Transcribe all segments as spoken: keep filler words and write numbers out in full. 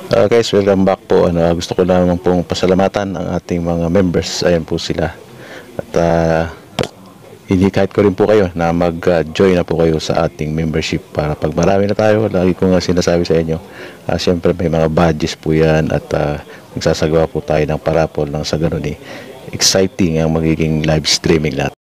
Uh, guys, welcome back po. Ano, gusto ko naman pong pasalamatan ang ating mga members. Ayan po sila. At uh, inikahit ko rin po kayo na mag-join na po kayo sa ating membership para pag marami na tayo, lagi ko nga sinasabi sa inyo, uh, siyempre may mga badges po yan at uh, magsasagawa po tayo ng parapol ng sa ganun eh. Exciting ang magiging live streaming natin.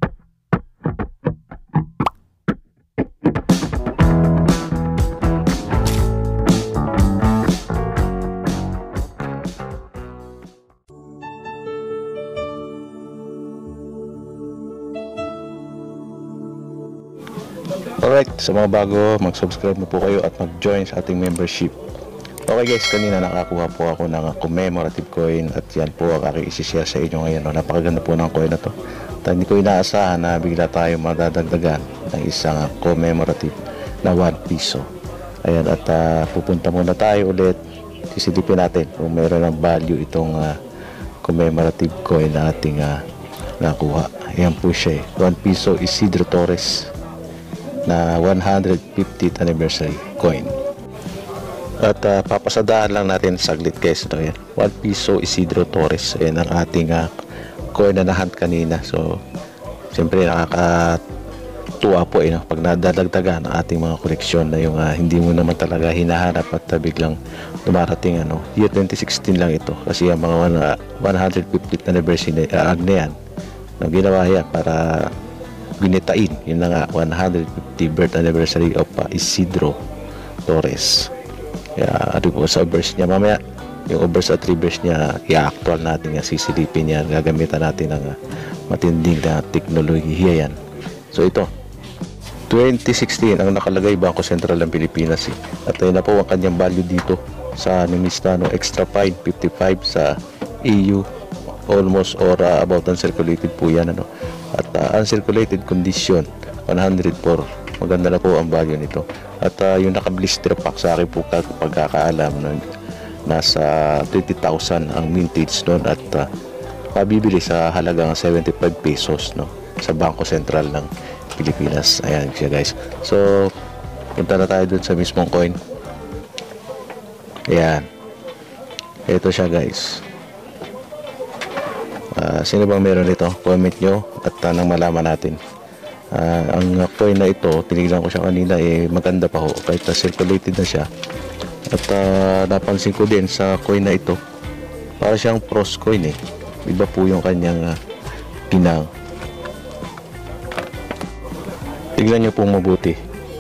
Alright, sa mga bago, mag-subscribe na po kayo at mag-join sa ating membership. Okay guys, kanina nakakuha po ako ng commemorative coin at yan po ang aking isi-share sa inyo ngayon. No? Napakaganda po ng coin na to. At hindi ko inaasahan na bigla tayo madadagdagan ng isang commemorative na one piso. Ayan, at uh, pupunta muna tayo ulit. Sisilipin natin kung meron ng value itong uh, commemorative coin na ating uh, nakuha. Ayan po siya eh. one piso Isidro Torres na one hundred fiftieth anniversary coin. At uh, papasadaan lang natin saglit guys. Ito yan, one piso Isidro Torres. Ayan ang ating uh, coin na nahunt kanina. So siyempre nakakatuwa po eh, no? Pag nadadagdagan ang ating mga koleksyon na yung uh, hindi mo naman talaga hinahanap at uh, biglang dumarating ano. Year twenty sixteen lang ito kasi ang mga uh, one hundred fiftieth anniversary uh, na yan na ginawa yan para binitain yun na nga one hundred fifty birth anniversary of uh, Isidro Torres. Kaya ano po sa verse niya mamaya, yung verse at reverse niya i-actual natin yan, sisilipin yan, gagamitan natin ng uh, matinding na teknolohiya yan. So ito twenty sixteen ang nakalagay Bangko Sentral ng Pilipinas eh. At ayun na po ang kanyang value dito sa Numistano extra fine fifty-five sa E U almost or uh, about uncirculated po yan ano. At uh, uncirculated condition one hundred four, maganda na po ang value nito. At uh, yung naka-blister pack sa akin po pagkakaalam nun, nasa twenty thousand ang mintage nun at uh, mabibili sa halagang seventy-five pesos no, sa Bangko Sentral ng Pilipinas. Ayan siya guys. So punta na tayo dun sa mismong coin. Ayan, ito siya guys. Uh, sino bang meron ito? Comment nyo at uh, nang malaman natin. Uh, ang coin na ito, tinignan ko siya kanina, eh, maganda pa ho. Kahit na circulated na siya. At uh, napansin ko din sa coin na ito, para siyang pros coin eh. Iba po yung kanyang uh, pinang. Tignan nyo pong mabuti.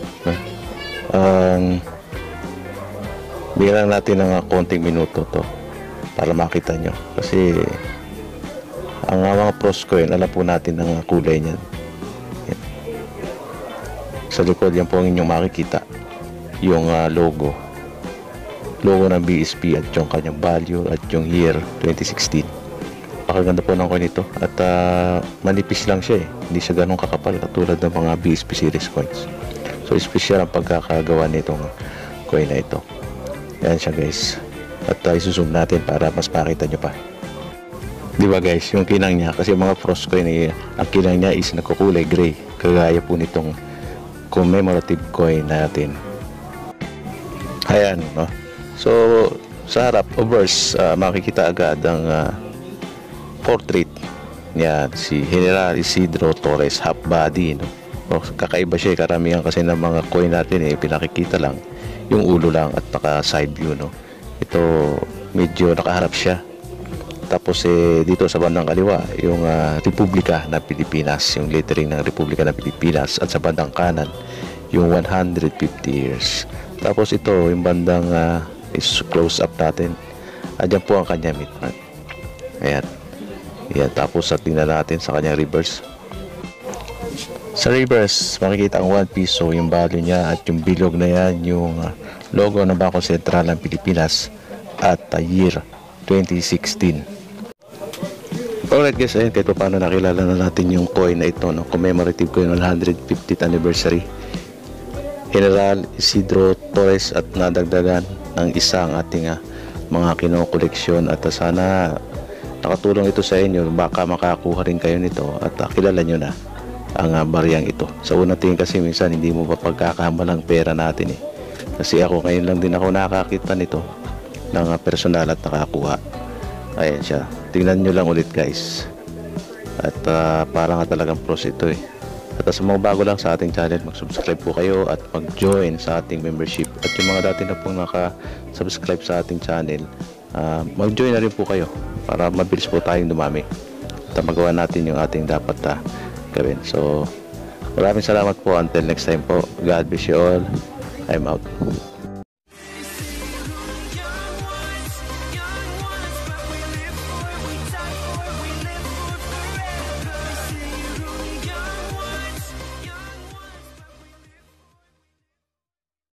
Um, bigyan natin ng uh, konting minuto to para makita nyo. Kasi ang mga pros coin, alam po natin ang kulay niyan. Yan. Sa likod yan po ang inyong makikita yung uh, logo logo ng B S P at yung kanyang value at yung year twenty sixteen. Pakaganda po ng coin ito at uh, manipis lang siya eh, hindi siya ganun kakapal katulad ng mga B S P series coins. So special ang pagkakagawa nitong coin na ito. Yan siya guys, at uh, isusum natin para mas makita nyo pa. Di ba guys, yung kinang niya, kasi mga frost coin eh, ang kinang niya is nagkukulay gray, kagaya po nitong commemorative coin natin. Ayan, no? So sa harap o verse, uh, makikita agad ang uh, portrait niya, si General Isidro Torres, half body, no? O, kakaiba siya, karamihan kasi ng mga coin natin eh, pinakikita lang yung ulo lang at naka side view, no? Ito medyo nakaharap siya. Tapos eh, dito sa bandang kaliwa yung uh, Republika ng Pilipinas, yung lettering ng Republika ng Pilipinas, at sa bandang kanan yung one hundred fifty years. Tapos ito yung bandang uh, is close up natin, andyan po ang kanya midman. Ayan. Ayan, tapos sa tingnan natin sa kanyang reverse. Sa reverse makikita ang one piso, yung value niya, at yung bilog na yan yung uh, logo ng Bangko Sentral ng Pilipinas at uh, year twenty sixteen. Alright guys, ayun kahit paano nakilala na natin yung coin na ito, no? Commemorative coin one hundred fiftieth anniversary General Isidro Torres, at nadagdagan ng isang ating uh, mga kinokoleksyon. At uh, sana nakatulong ito sa inyo, baka makakuha rin kayo nito at uh, kilala nyo na ang uh, bariyang ito. Sa unang tingin kasi minsan hindi mo pa pagkakahamba ng pera natin eh. Kasi ako ngayon lang din ako nakakita nito ng uh, personal at nakakuha. Ayan siya. Tingnan nyo lang ulit guys. At uh, parang nga talagang pros ito eh. At sa mga bago lang sa ating channel, mag-subscribe po kayo at mag-join sa ating membership. At yung mga dati na pong naka-subscribe sa ating channel, uh, mag-join na rin po kayo para mabilis po tayong dumami at magawa natin yung ating dapat uh, gawin. So maraming salamat po. Until next time po. God bless you all. I'm out.